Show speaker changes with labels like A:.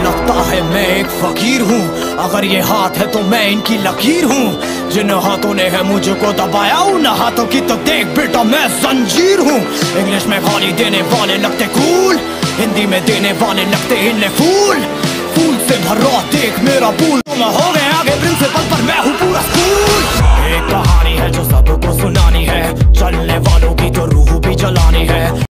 A: लगता है मैं एक फकीर हूँ, अगर ये हाथ है तो मैं इनकी लकीर हूँ। जिन हाथों ने है मुझको दबाया उन हाथों की तो देख बेटा मैं जंजीर हूँ। इंग्लिश में गाली देने वाले लगते कूल, हिंदी में देने वाले लगते इन्हें फूल। फूल से भरा देख मेरा पूल, मैं हो गया